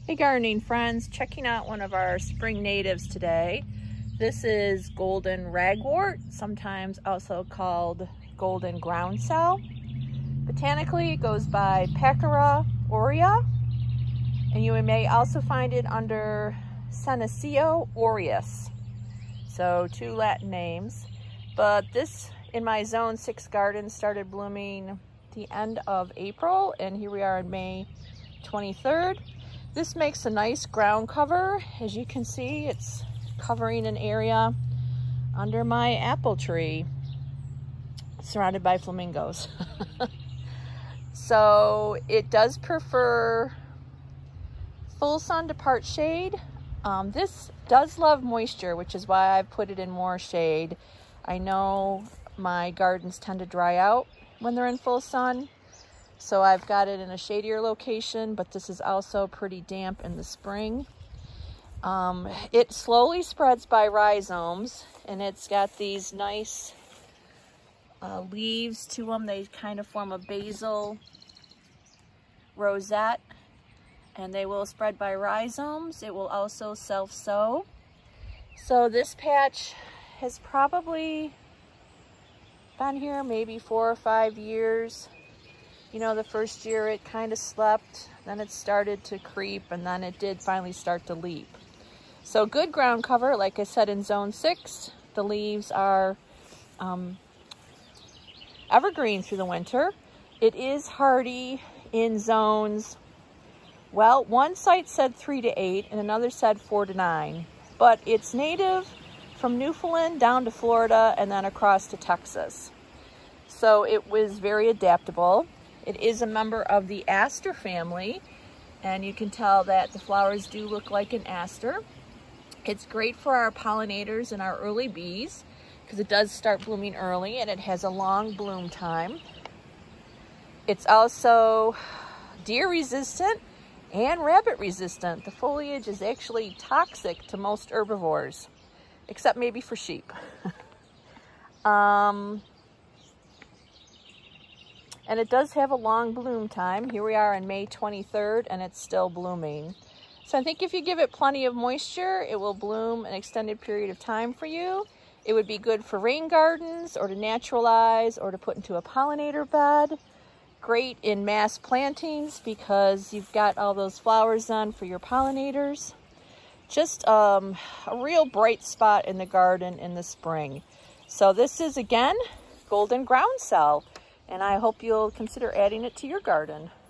Hey gardening friends, checking out one of our spring natives today. This is Golden Ragwort, sometimes also called Golden Groundsel. Botanically, it goes by Packera aurea, and you may also find it under Packera aurea. So two Latin names. But this, in my Zone 6 garden, started blooming the end of April, and here we are on May 23rd. This makes a nice ground cover. As you can see, it's covering an area under my apple tree, surrounded by flamingos. So it does prefer full sun to part shade. This does love moisture, which is why I've put it in more shade. I know my gardens tend to dry out when they're in full sun, so I've got it in a shadier location, but this is also pretty damp in the spring. It slowly spreads by rhizomes, and it's got these nice leaves to them. They kind of form a basal rosette, and they will spread by rhizomes. It will also self-sow. So this patch has probably been here maybe 4 or 5 years. You know, the first year it kind of slept, then it started to creep, and then it did finally start to leap. So good ground cover, like I said, in Zone 6. The leaves are evergreen through the winter. It is hardy in zones, well, one site said 3 to 8 and another said 4 to 9. But it's native from Newfoundland down to Florida and then across to Texas. So it was very adaptable. It is a member of the aster family, and you can tell that the flowers do look like an aster. It's great for our pollinators and our early bees because it does start blooming early and it has a long bloom time. It's also deer resistant and rabbit resistant. The foliage is actually toxic to most herbivores, except maybe for sheep. And it does have a long bloom time. Here we are on May 23rd and it's still blooming. So I think if you give it plenty of moisture, it will bloom an extended period of time for you. It would be good for rain gardens or to naturalize or to put into a pollinator bed. Great in mass plantings because you've got all those flowers on for your pollinators. Just a real bright spot in the garden in the spring. So this is, again, Golden Groundsel, and I hope you'll consider adding it to your garden.